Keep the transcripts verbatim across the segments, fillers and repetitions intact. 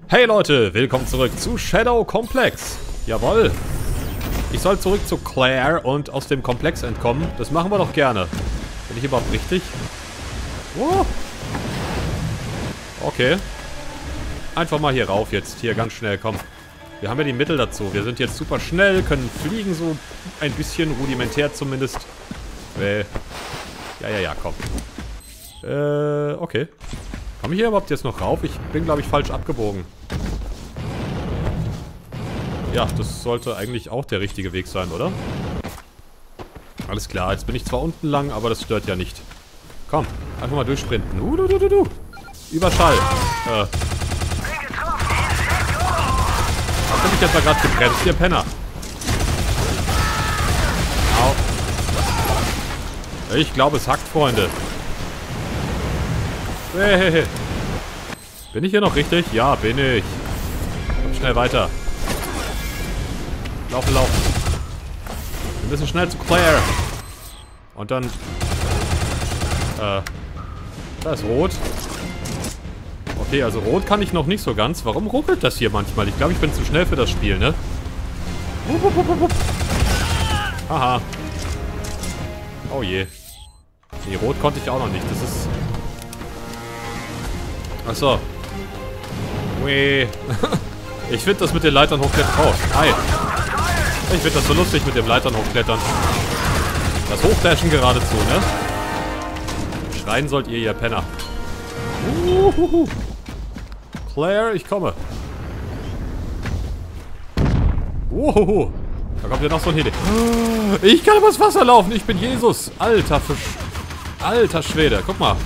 Hey Leute, willkommen zurück zu Shadow Complex. Jawohl. Ich soll zurück zu Claire und aus dem Komplex entkommen. Das machen wir doch gerne. Bin ich überhaupt richtig? Oh. Okay. Einfach mal hier rauf jetzt. Hier ganz schnell, komm. Wir haben ja die Mittel dazu. Wir sind jetzt super schnell, können fliegen so ein bisschen, rudimentär zumindest. Äh. Ja, ja, ja, komm. Äh, okay. Komme ich hier überhaupt jetzt noch rauf? Ich bin, glaube ich, falsch abgebogen. Ja, das sollte eigentlich auch der richtige Weg sein, oder? Alles klar, jetzt bin ich zwar unten lang, aber das stört ja nicht. Komm, einfach mal durchsprinten. Uh, du, du, du, du. Überschall. Äh. Hast du mich jetzt mal gerade gebremst, ihr Penner? Au. Ich glaube, es hackt, Freunde. Hey, hey, hey. Bin ich hier noch richtig? Ja, bin ich. Komm schnell weiter. Laufen, laufen. Wir müssen schnell zu Claire. Und dann... Äh... Da ist Rot. Okay, also Rot kann ich noch nicht so ganz. Warum ruckelt das hier manchmal? Ich glaube, ich bin zu schnell für das Spiel, ne? Wupp, wupp, wupp, wupp. Aha. Oh je. Nee, Rot konnte ich auch noch nicht. Das ist... Achso. Weh. Ich finde das mit den Leitern hochklettern... Oh, hi. Ich finde das so lustig mit dem Leitern hochklettern. Das Hochdashen geradezu, ne? Schreien sollt ihr, ihr Penner. Uhuhu. Claire, ich komme. Uhuhu. Da kommt ja noch so ein Heli. Ich kann übers Wasser laufen. Ich bin Jesus. Alter Fisch. Alter Schwede. Guck mal.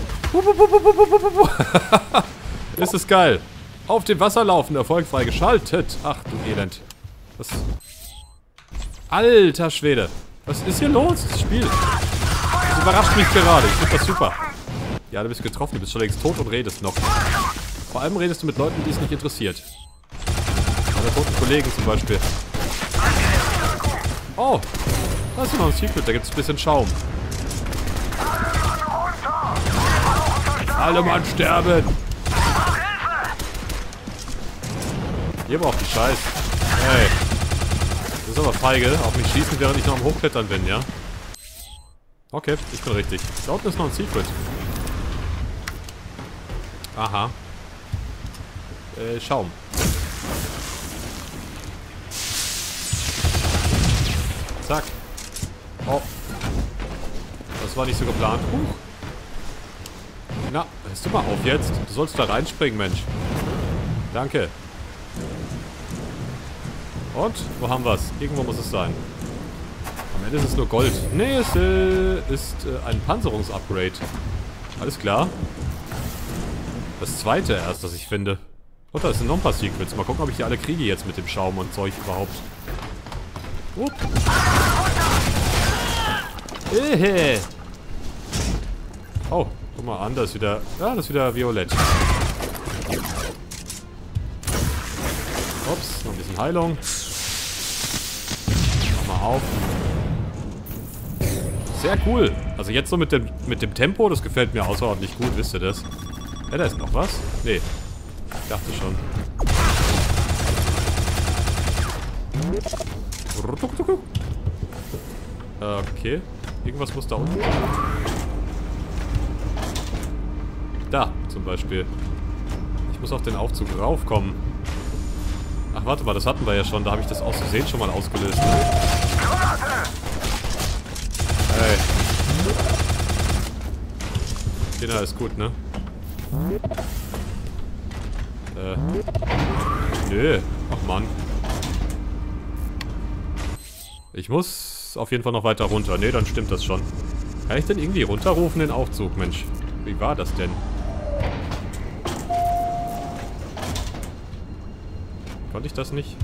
Ist es geil. Auf dem Wasser laufen. Erfolgfrei geschaltet. Ach du Elend. Was... Alter Schwede. Was ist hier los? Das Spiel. Das überrascht mich gerade. Ich finde das super. Ja, du bist getroffen. Du bist schon längst tot und redest noch. Vor allem redest du mit Leuten, die es nicht interessiert. Meine toten Kollegen zum Beispiel. Oh. Da ist noch ein Secret. Da gibt es ein bisschen Schaum. Alle Mann sterben. Ihr braucht die Scheiß. Hey. Das ist aber feige. Auf mich schießen, während ich noch am Hochklettern bin, ja? Okay, ich bin richtig. Da unten ist noch ein Secret. Aha. Äh, Schaum. Zack. Oh. Das war nicht so geplant. Huch. Na, hörst du mal auf jetzt? Du sollst da reinspringen, Mensch. Danke. Und? Wo haben wir es? Irgendwo muss es sein. Am Ende ist es nur Gold. Nee, es äh, ist äh, ein Panzerungsupgrade. Alles klar. Das zweite erst, das ich finde. Und da sind noch ein paar Secrets. Mal gucken, ob ich die alle kriege jetzt mit dem Schaum und Zeug überhaupt. Upp. Ehe. Oh, guck mal an, das ist wieder... Ja, das ist wieder violett. Ups, noch ein bisschen Heilung. Mach mal auf. Sehr cool. Also jetzt so mit dem, mit dem Tempo, das gefällt mir außerordentlich gut, wisst ihr das? Ja, da ist noch was. Nee. Ich dachte schon. Okay. Irgendwas muss da unten sein. Da, zum Beispiel. Ich muss auf den Aufzug raufkommen. Ach, warte mal, das hatten wir ja schon. Da habe ich das aus Versehen schon mal ausgelöst. Hey. Genau, ist gut, ne? Äh. Nö. Ach, Mann. Ich muss auf jeden Fall noch weiter runter. Ne, dann stimmt das schon. Kann ich denn irgendwie runterrufen, den Aufzug, Mensch? Wie war das denn? Konnte ich das nicht?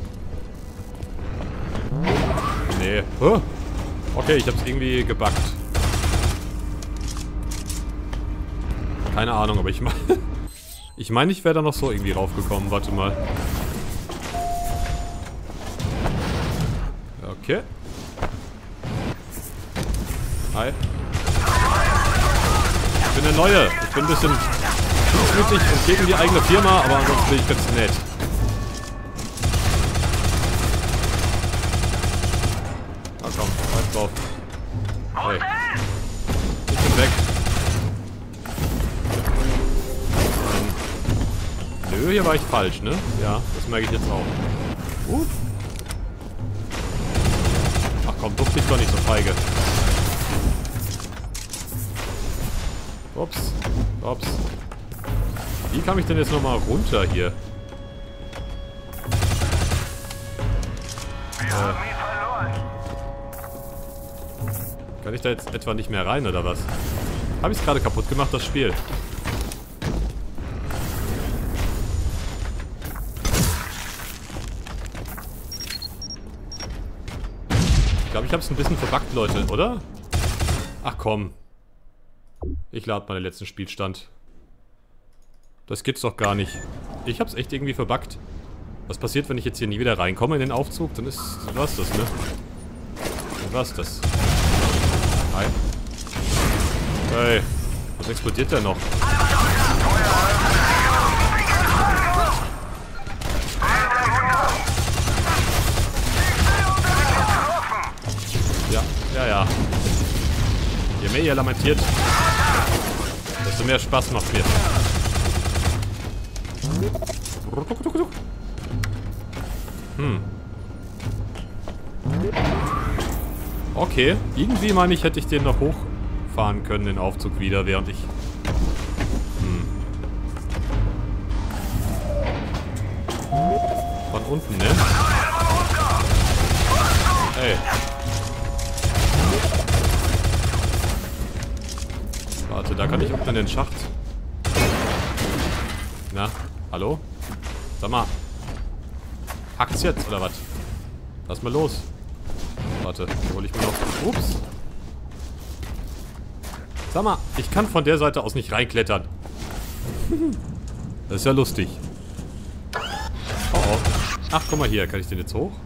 Nee. Huh? Okay, ich hab's irgendwie gebuggt. Keine Ahnung, aber ich meine... Ich meine, ich wäre da noch so irgendwie raufgekommen. Warte mal. Okay. Hi. Ich bin der Neue. Ich bin ein bisschen... Gutmütig und gegen die eigene Firma, aber ansonsten bin ich ganz nett. Na komm, scheiß drauf. Hey. Ich bin weg. Ähm. Nö, hier war ich falsch, ne? Ja, das merke ich jetzt auch. Uh. Ach komm, duft dich doch nicht so feige. Ups. Ups. Wie kam ich denn jetzt nochmal runter hier? Äh. Kann ich da jetzt etwa nicht mehr rein, oder was? Habe ich es gerade kaputt gemacht, das Spiel? Ich glaube, ich habe es ein bisschen verbuggt, Leute, oder? Ach komm. Ich lade meinen letzten Spielstand. Das gibt's doch gar nicht. Ich hab's echt irgendwie verbuggt. Was passiert, wenn ich jetzt hier nie wieder reinkomme in den Aufzug? Dann ist... Dann war's das, ne? Dann war's das. Hi. Hey. Was explodiert denn noch? Ja, ja, ja. Je mehr ihr lamentiert, desto mehr Spaß macht mir. Hm. Okay. Irgendwie meine ich, hätte ich den noch hochfahren können, den Aufzug wieder, während ich... Hm. Von unten, ne? Hey. Warte, da kann ich unten in den Schacht. Na, hallo? Sag mal. Hackt's jetzt, oder was? Lass mal los. Warte, hol ich mir noch... Ups. Sag mal, ich kann von der Seite aus nicht reinklettern. Das ist ja lustig. Oh oh. Ach, guck mal hier. Kann ich den jetzt hoch?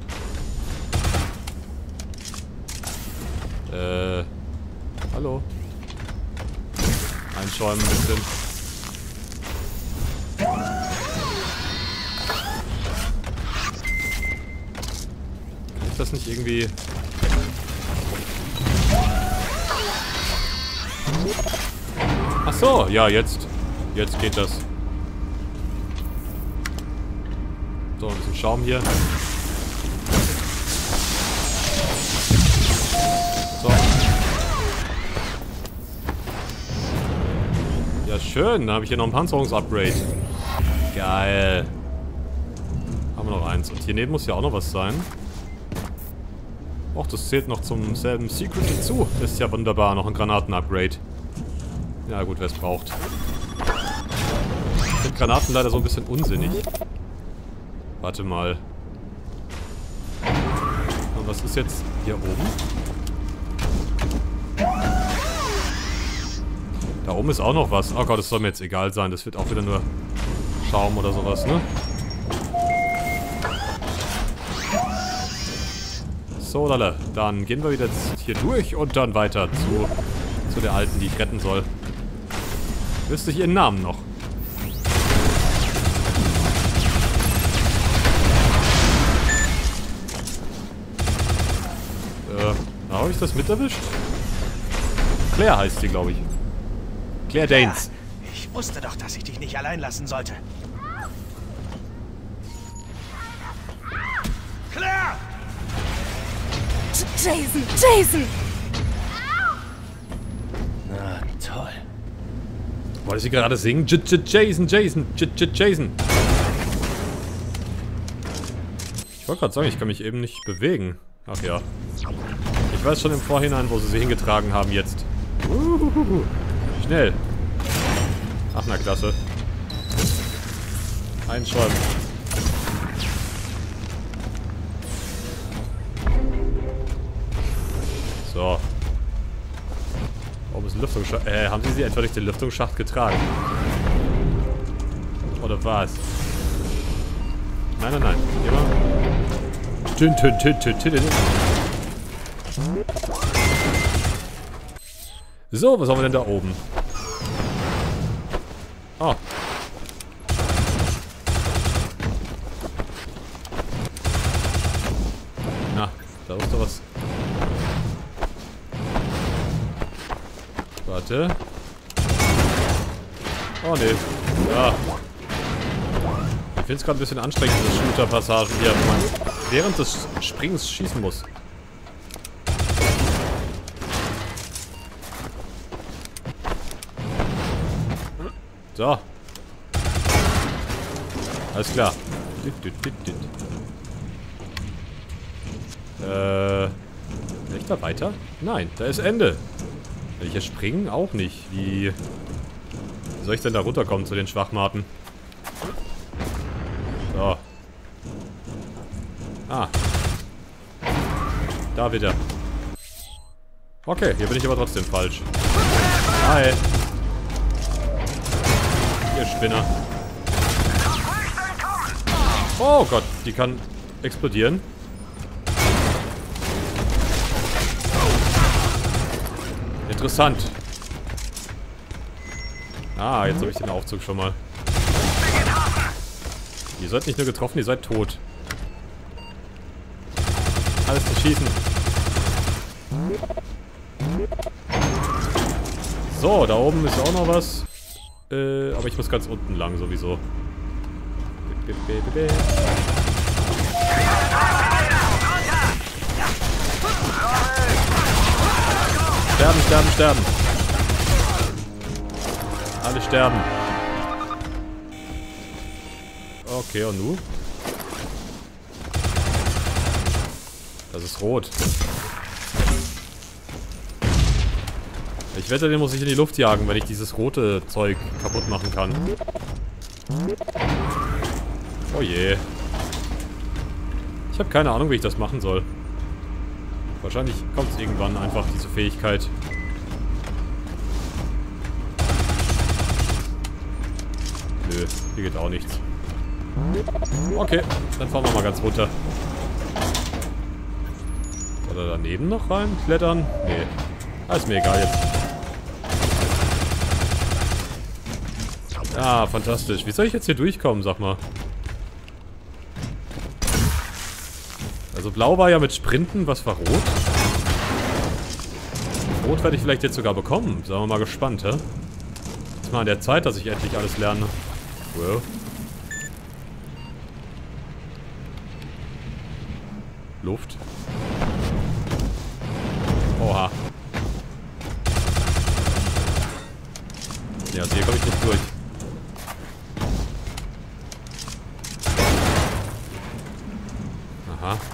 Äh... Hallo? Einschäumen ein bisschen. Kann ich das nicht irgendwie... Ach so, ja, jetzt. Jetzt geht das. So, ein bisschen Schaum hier. So. Ja, schön. Da habe ich hier noch ein Panzerungsupgrade. Geil. Haben wir noch eins. Und hier neben muss ja auch noch was sein. Och, das zählt noch zum selben Secret dazu. Das ist ja wunderbar. Noch ein Granaten-Upgrade. Ja gut, wer es braucht. Ich finde Granaten leider so ein bisschen unsinnig. Warte mal. Und was ist jetzt hier oben? Da oben ist auch noch was. Oh Gott, das soll mir jetzt egal sein. Das wird auch wieder nur Schaum oder sowas, ne? So, lala. Dann gehen wir wieder hier durch und dann weiter zu, zu der Alten, die ich retten soll. Wüsste ich ihren Namen noch? Äh, habe ich das mit erwischt? Claire heißt sie, glaube ich. Claire Danes. Ja, ich wusste doch, dass ich dich nicht allein lassen sollte. Claire! Jason! Jason! Na, toll. Wollte sie gerade singen? J -J Jason, Jason, J -J Jason. Ich wollte gerade sagen, ich kann mich eben nicht bewegen. Ach ja. Ich weiß schon im Vorhinein, wo sie sie hingetragen haben jetzt. Uhuhuhu. Schnell. Ach, na klasse. Einschäumen. So. Oben ist ein Lüftungsschacht. Äh, haben sie sie etwa durch den Lüftungsschacht getragen? Oder was? Nein, nein, nein. Immer. Tün, tün, tün, tün, tün, tün. So, was haben wir denn da oben? Oh, Warte. Oh ne. Ja. Ich finde es gerade ein bisschen anstrengend, diese Shooter-Passagen hier, wo man während des Springens schießen muss. So. Alles klar. Äh. Kann ich da weiter? Nein, da ist Ende. Will ich hier springen? Auch nicht. Wie soll ich denn da runterkommen zu den Schwachmaten? So. Ah. Da wieder. Okay, hier bin ich aber trotzdem falsch. Hi. Ihr Spinner. Oh Gott, die kann explodieren. Interessant. Ah, jetzt habe ich den Aufzug schon mal. Ihr seid nicht nur getroffen, ihr seid tot. Alles zu schießen. So, da oben ist auch noch was. Äh, aber ich muss ganz unten lang sowieso. Sterben, sterben, sterben. Alle sterben. Okay, und nu? Das ist rot. Ich wette, den muss ich in die Luft jagen, wenn ich dieses rote Zeug kaputt machen kann. Oh je. Ich habe keine Ahnung, wie ich das machen soll. Wahrscheinlich kommt es irgendwann einfach, diese Fähigkeit. Nö, hier geht auch nichts. Okay, dann fahren wir mal ganz runter. Oder daneben noch rein? Klettern? Nee. Ah, ist mir egal jetzt. Ah, fantastisch. Wie soll ich jetzt hier durchkommen, sag mal? Also blau war ja mit Sprinten, was war rot? Rot werde ich vielleicht jetzt sogar bekommen. Sagen wir mal gespannt, hä? Ist mal an der Zeit, dass ich endlich alles lerne. Wow. Luft. Oha. Ja, also hier komme ich nicht durch. Aha.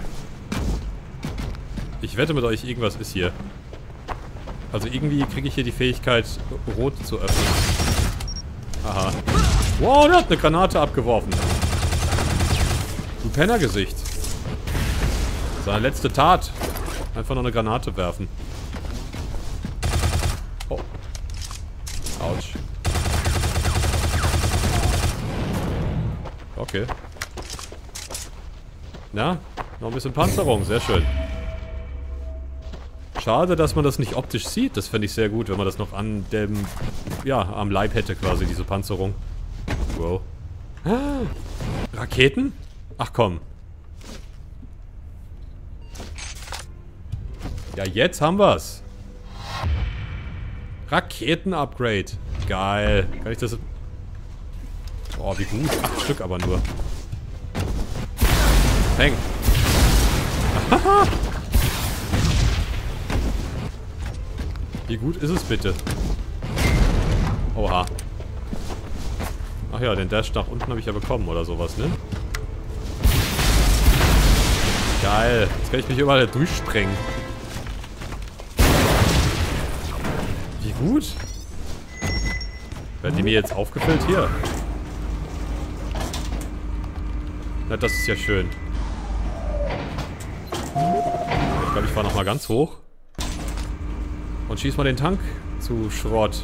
Ich wette mit euch, irgendwas ist hier. Also irgendwie kriege ich hier die Fähigkeit, rot zu öffnen. Aha. Wow, der hat eine Granate abgeworfen. Du Pennergesicht. Seine letzte Tat. Einfach noch eine Granate werfen. Oh. Autsch. Okay. Na, noch ein bisschen Panzerung, sehr schön. Schade, dass man das nicht optisch sieht. Das fände ich sehr gut, wenn man das noch an dem, ja, am Leib hätte quasi, diese Panzerung. Wow. Ah, Raketen? Ach komm. Ja, jetzt haben wir's. Raketen-Upgrade. Geil. Kann ich das... Oh, wie gut. Acht Stück aber nur. Peng. Wie gut ist es bitte? Oha. Ach ja, den Dash nach unten habe ich ja bekommen oder sowas, ne? Geil. Jetzt kann ich mich überall durchsprengen. Wie gut. Werden die mir jetzt aufgefüllt hier? Na, das ist ja schön. Ich glaube, ich fahre nochmal ganz hoch. Und schieß mal den Tank zu Schrott.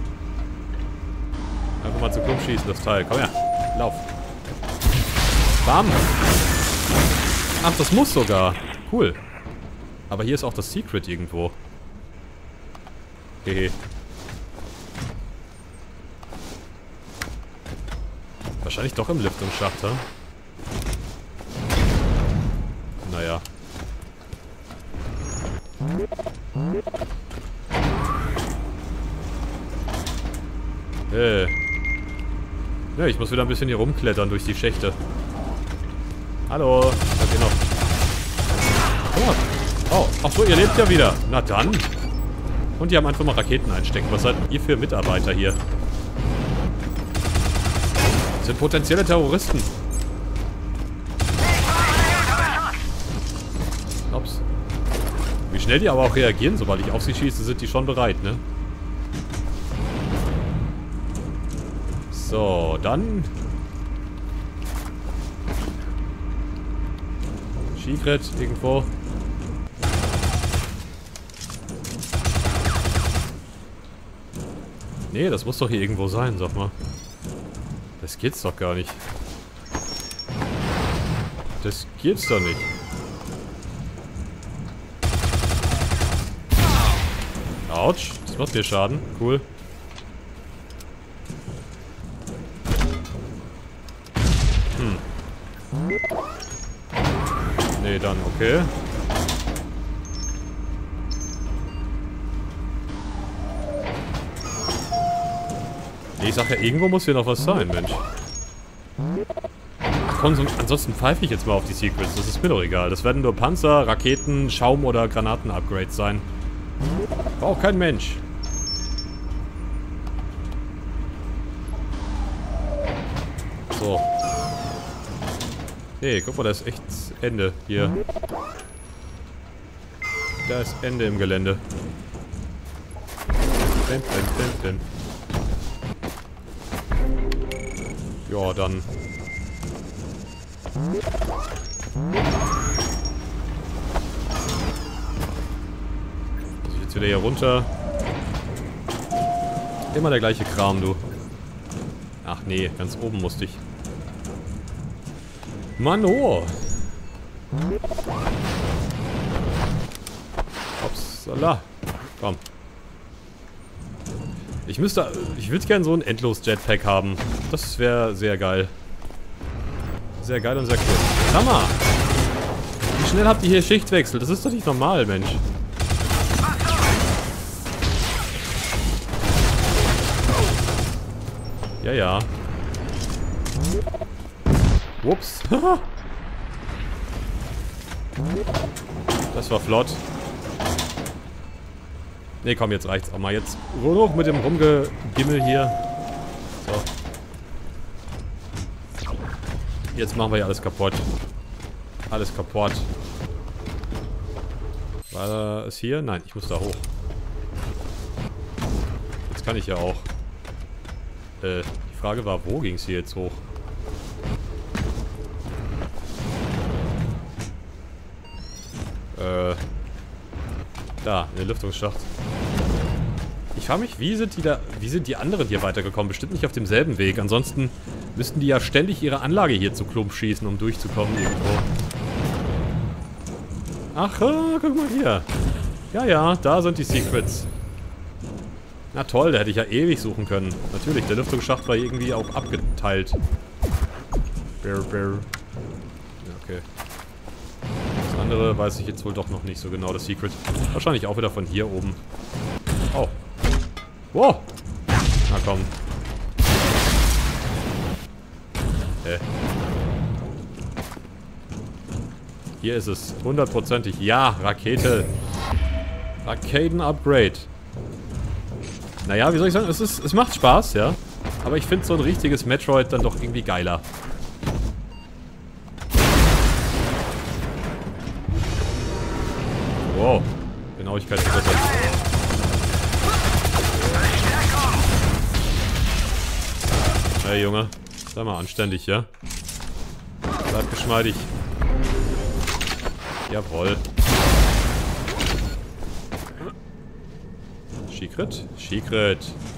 Einfach mal zu Klump schießen, das Teil. Komm her. Lauf. Bam. Ach, das muss sogar. Cool. Aber hier ist auch das Secret irgendwo. Hehe. Wahrscheinlich doch im Lüftungsschacht, hä? Naja. Äh. Ja, ich muss wieder ein bisschen hier rumklettern durch die Schächte. Hallo. Was geht noch? Oh. Oh. Ach so, ihr lebt ja wieder. Na dann. Und die haben einfach mal Raketen einstecken. Was seid ihr für Mitarbeiter hier? Das sind potenzielle Terroristen. Ups. Wie schnell die aber auch reagieren, sobald ich auf sie schieße, sind die schon bereit, ne? So, dann... Secret irgendwo. Nee, das muss doch hier irgendwo sein, sag mal. Das geht's doch gar nicht. Das geht's doch nicht. Autsch, das macht mir Schaden. Cool. Hm. Nee, dann okay. Nee, ich sag ja, irgendwo muss hier noch was sein, Mensch. Ach komm, so, ansonsten pfeife ich jetzt mal auf die Secrets. Das ist mir doch egal. Das werden nur Panzer, Raketen, Schaum- oder Granaten-Upgrades sein. Braucht kein Mensch. So. Hey, guck mal, da ist echt Ende hier. Da ist Ende im Gelände. Dun, dun, dun, dun. Ja, dann. Muss ich jetzt wieder hier runter. Immer der gleiche Kram, du. Ach nee, ganz oben musste ich. Mann, oh. Upsala. Komm. Ich müsste... Ich würde gerne so ein Endlos-Jetpack haben. Das wäre sehr geil. Sehr geil und sehr cool. Sag mal. Wie schnell habt ihr hier Schichtwechsel? Das ist doch nicht normal, Mensch. Ja, ja. Ups. Das war flott. Ne, komm, jetzt reicht's auch mal. Jetzt hoch mit dem Rumgegimmel hier. So. Jetzt machen wir ja alles kaputt. Alles kaputt. War es hier? Nein, ich muss da hoch. Jetzt kann ich ja auch. Äh, die Frage war, wo ging es hier jetzt hoch? Äh. Da, in den Lüftungsschacht. Ich frage mich, wie sind die da, wie sind die anderen hier weitergekommen? Bestimmt nicht auf demselben Weg. Ansonsten müssten die ja ständig ihre Anlage hier zu Klump schießen, um durchzukommen irgendwo. Ach, äh, guck mal hier. Ja, ja, da sind die Secrets. Na toll, da hätte ich ja ewig suchen können. Natürlich, der Lüftungsschacht war irgendwie auch abgeteilt. Brr, brr. Ja, okay. Das andere weiß ich jetzt wohl doch noch nicht so genau, das Secret. Wahrscheinlich auch wieder von hier oben. Oh. Wow. Na komm. Hä? Hier ist es. Hundertprozentig. Ja, Rakete. Raketen-Upgrade. Naja, wie soll ich sagen? Es, ist, es macht Spaß, ja. Aber ich finde so ein richtiges Metroid dann doch irgendwie geiler. Wow. Genauigkeit ist besser. Hey Junge. Sei mal anständig, ja? Bleib geschmeidig. Jawohl. Secret? Secret.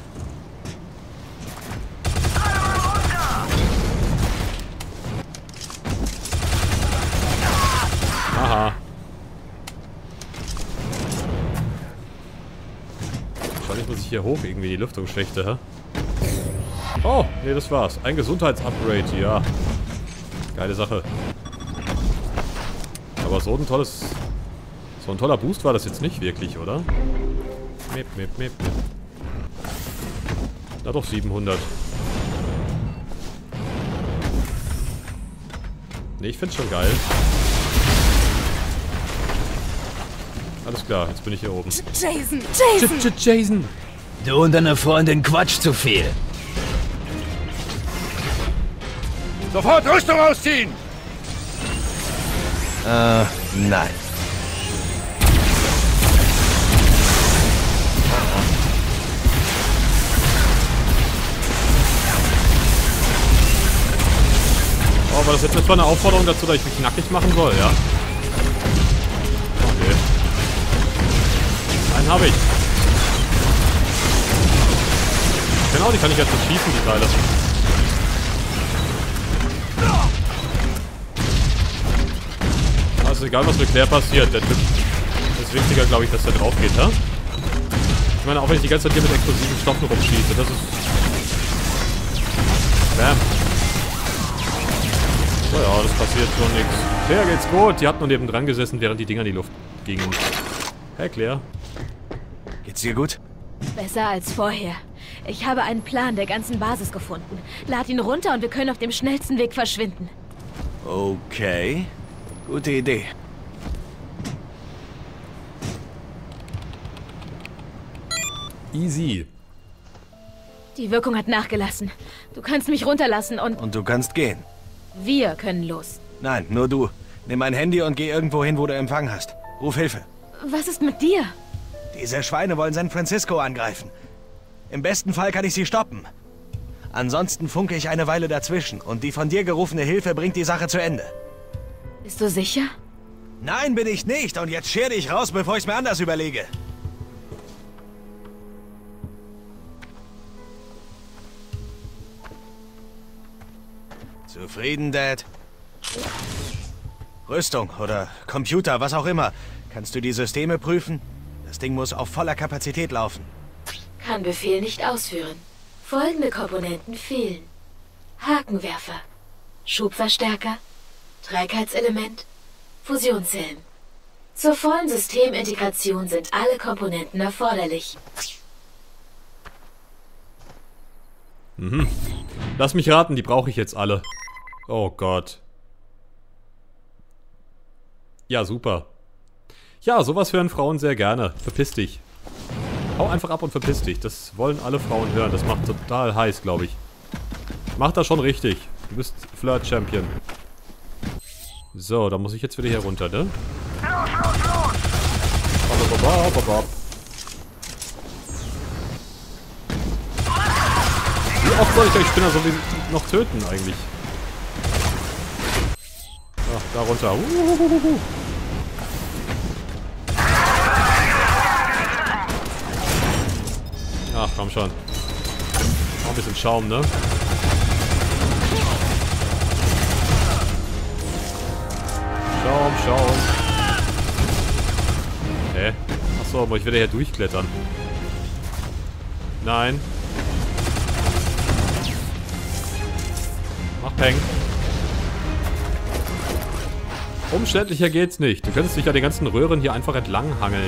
Aha. Wahrscheinlich muss ich hier hoch, irgendwie die Lüftungsschächte, hä? Oh, nee, das war's. Ein Gesundheitsupgrade, ja. Geile Sache. Aber so ein tolles... So ein toller Boost war das jetzt nicht wirklich, oder? Mip, mip, mip, mip. Na doch, siebenhundert. Ne, ich find's schon geil. Alles klar, jetzt bin ich hier oben. Jason, Jason! J -J Jason! Du und deine Freundin quatsch zu viel. Sofort Rüstung ausziehen! Äh, nein. Oh, aber das ist jetzt zwar eine Aufforderung dazu, dass ich mich nackig machen soll, ja? Okay. Einen habe ich. Genau, die kann ich jetzt so schießen, die Teile. Also egal, was mit Claire passiert, der Typ ist wichtiger, glaube ich, dass der drauf geht, ja? Ich meine, auch wenn ich die ganze Zeit hier mit explosiven Stoffen rumschieße, das ist... Bam. So, ja, das passiert schon nichts. Claire geht's gut. Die hat nur nebendran gesessen, während die Dinger in die Luft gingen. Hey, Claire. Geht's dir gut? Besser als vorher. Ich habe einen Plan der ganzen Basis gefunden. Lad ihn runter und wir können auf dem schnellsten Weg verschwinden. Okay. Gute Idee. Easy. Die Wirkung hat nachgelassen. Du kannst mich runterlassen und Und du kannst gehen. wir können los. Nein, nur du. Nimm ein Handy und geh irgendwo hin, wo du Empfang hast. Ruf Hilfe. Was ist mit dir? Diese Schweine wollen San Francisco angreifen. Im besten Fall kann ich sie stoppen. Ansonsten funke ich eine Weile dazwischen und die von dir gerufene Hilfe bringt die Sache zu Ende. Bist du sicher? Nein, bin ich nicht. Und jetzt scher dich raus, bevor ich mir anders überlege. Zufrieden, Dad? Rüstung oder Computer, was auch immer. Kannst du die Systeme prüfen? Das Ding muss auf voller Kapazität laufen. Kann Befehl nicht ausführen. Folgende Komponenten fehlen. Hakenwerfer, Schubverstärker, Trägheitselement, Fusionszellen. Zur vollen Systemintegration sind alle Komponenten erforderlich. Mhm. Lass mich raten, die brauche ich jetzt alle. Oh Gott. Ja, super. Ja, sowas hören Frauen sehr gerne. Verpiss dich. Hau einfach ab und verpiss dich. Das wollen alle Frauen hören. Das macht total heiß, glaube ich. Mach das schon richtig. Du bist Flirt-Champion. So, da muss ich jetzt wieder hier runter, ne? Wie oft soll ich euch Spinner so wie noch töten eigentlich? Ach, da runter. Uhuhuhu. Ach, komm schon. Auch ein bisschen Schaum, ne? Schaum, Schaum. Hä? Achso, muss ich wieder hier durchklettern. Nein. Mach Peng. Umständlicher geht's nicht. Du könntest dich ja den ganzen Röhren hier einfach entlang hangeln.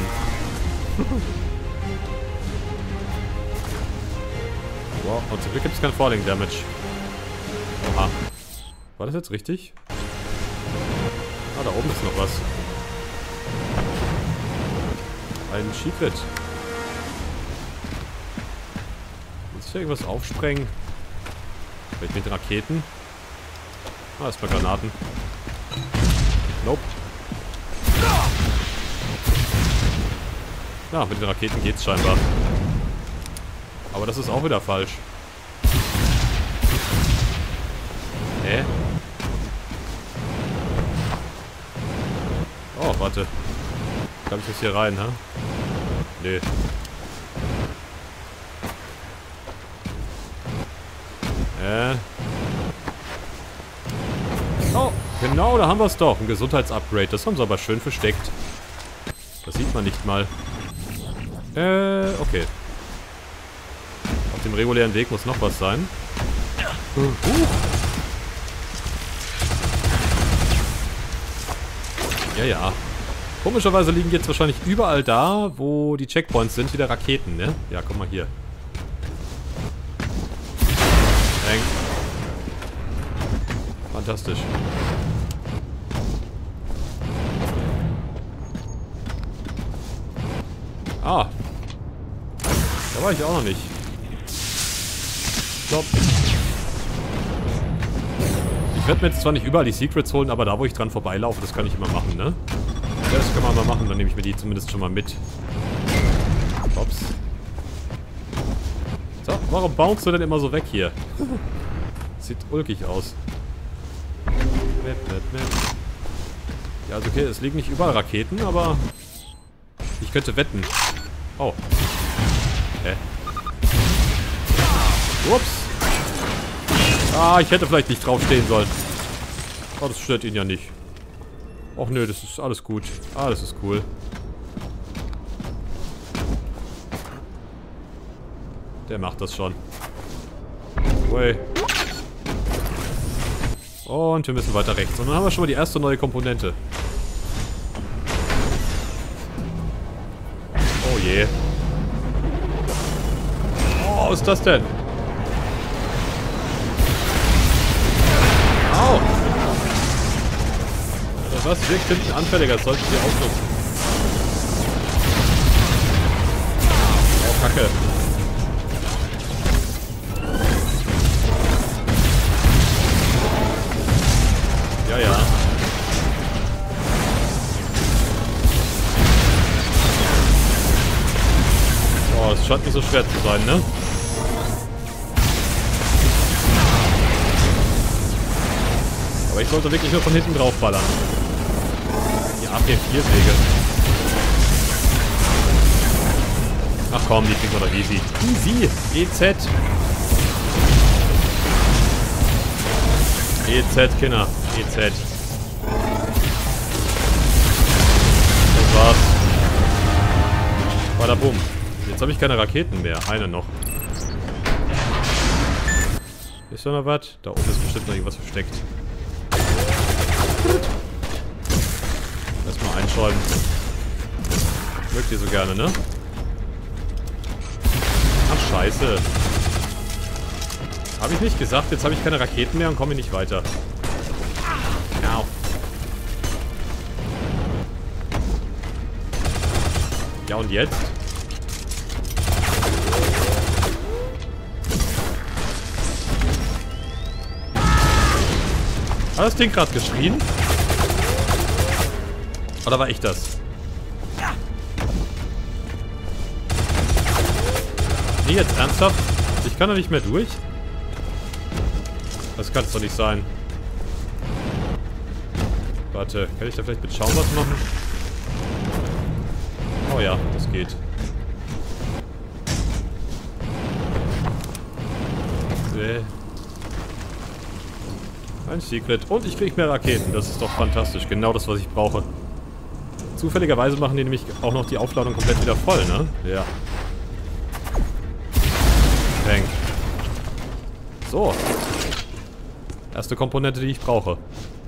Wow, und zum Glück gibt es kein Falling Damage. Aha. War das jetzt richtig? Ah, da oben ist noch was. Ein Secret. Willst du irgendwas aufsprengen? Vielleicht mit den Raketen? Ah, erstmal Granaten. Nope. Ja, mit den Raketen geht's scheinbar. Aber das ist auch wieder falsch. Hä? Oh, warte. Kann ich jetzt hier rein, hä? Nee. Äh. Oh, genau, da haben wir es doch. Ein Gesundheitsupgrade. Das haben sie aber schön versteckt. Das sieht man nicht mal. Äh, okay. Auf dem regulären Weg muss noch was sein. Uh. Ja, ja. Komischerweise liegen jetzt wahrscheinlich überall da, wo die Checkpoints sind, wieder Raketen, ne? Ja, guck mal hier. fantastisch. Ah. Da war ich auch noch nicht. Stopp. Ich werde mir jetzt zwar nicht überall die Secrets holen, aber da, wo ich dran vorbeilaufe, das kann ich immer machen, ne? Das kann man mal machen, dann nehme ich mir die zumindest schon mal mit. Ups. So, warum bounce du denn immer so weg hier? Sieht ulkig aus. Ja, also okay, es liegen nicht überall Raketen, aber ich könnte wetten. Oh. Hä? Ups. Ah, ich hätte vielleicht nicht draufstehen sollen. Oh, das stört ihn ja nicht. Och nö, das ist alles gut. Alles ist cool. Der macht das schon. Way. Und wir müssen weiter rechts. Und dann haben wir schon mal die erste neue Komponente. Oh je. Oh, was ist das denn? Au! Das was wirkt hinten anfälliger, das sollten wir ausnutzen. Oh, Kacke. Ja, ja. Oh, es scheint nicht so schwer zu sein, ne? Aber ich sollte wirklich nur von hinten drauf ballern. Die A P vier Wege. Ach komm, die kriegen wir doch easy. Easy! E Z! E Z, Kinder. E Z. Das war's. Bada bumm. Jetzt habe ich keine Raketen mehr. Eine noch. Ist da noch was? Da oben ist bestimmt noch irgendwas versteckt. Erstmal einschäumen. Mögt ihr so gerne, ne? Ach, scheiße. Habe ich nicht gesagt, jetzt habe ich keine Raketen mehr und komme nicht weiter. Au. Ja, und jetzt? Hat das Ding gerade geschrien? Oder war ich das? Nee, jetzt ernsthaft? Ich kann da nicht mehr durch? Das kann es doch nicht sein. Warte, kann ich da vielleicht mit Schaum was machen? Oh ja, das geht. Äh. Ein Secret. Und ich krieg mehr Raketen. Das ist doch fantastisch. Genau das, was ich brauche. Zufälligerweise machen die nämlich auch noch die Aufladung komplett wieder voll, ne? Ja. Bang. So. Erste Komponente, die ich brauche.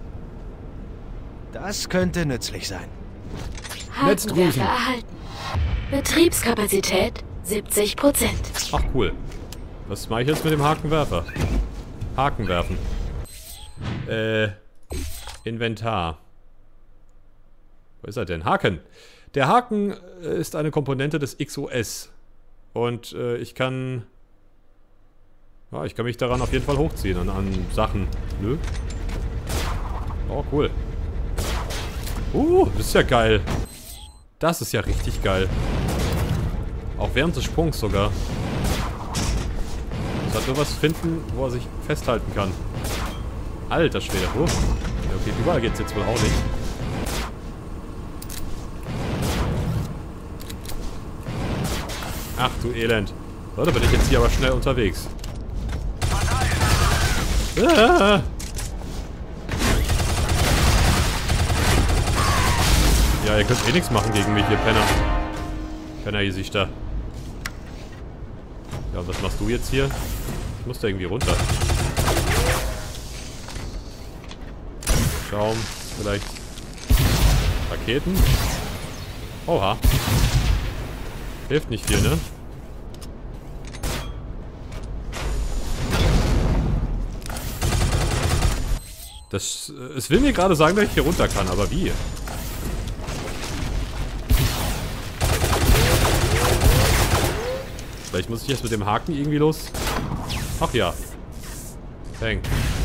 Das könnte nützlich sein. Hakenwerfer erhalten. Betriebskapazität siebzig Prozent. Ach cool. Was mache ich jetzt mit dem Hakenwerfer? Haken werfen. Äh. Inventar. Wo ist er denn? Haken. Der Haken ist eine Komponente des X O S. Und äh, ich kann... Ja, ich kann mich daran auf jeden Fall hochziehen. An, an Sachen. Nö. Oh, cool. Uh, das ist ja geil. Das ist ja richtig geil. Auch während des Sprungs sogar. Muss halt nur was finden, wo er sich festhalten kann. Alter Schwede. Oh. Ja, okay, überall geht's jetzt wohl auch nicht. Ach du Elend. So, da bin ich jetzt hier aber schnell unterwegs. Ah. Ja, ihr könnt eh nichts machen gegen mich, ihr Penner. Penner-Gesichter. Ja, was machst du jetzt hier? Ich muss da irgendwie runter. Schaum, vielleicht Raketen? Oha. Hilft nicht viel, ne? Das, es will mir gerade sagen, dass ich hier runter kann, aber wie? Vielleicht muss ich jetzt mit dem Haken irgendwie los. Ach ja. Bang.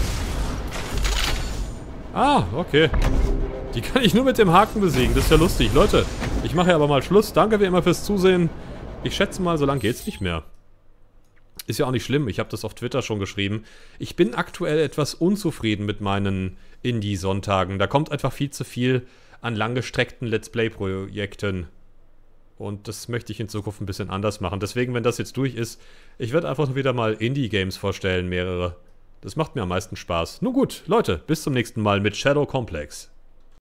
Ah, okay. Die kann ich nur mit dem Haken besiegen. Das ist ja lustig. Leute, ich mache ja aber mal Schluss. Danke wie immer fürs Zusehen. Ich schätze mal, so lange geht's nicht mehr. Ist ja auch nicht schlimm. Ich habe das auf Twitter schon geschrieben. Ich bin aktuell etwas unzufrieden mit meinen Indie-Sonntagen. Da kommt einfach viel zu viel an langgestreckten Let's Play-Projekten. Und das möchte ich in Zukunft ein bisschen anders machen. Deswegen, wenn das jetzt durch ist, ich werde einfach wieder mal Indie-Games vorstellen, mehrere. Das macht mir am meisten Spaß. Nun gut, Leute, bis zum nächsten Mal mit Shadow Complex.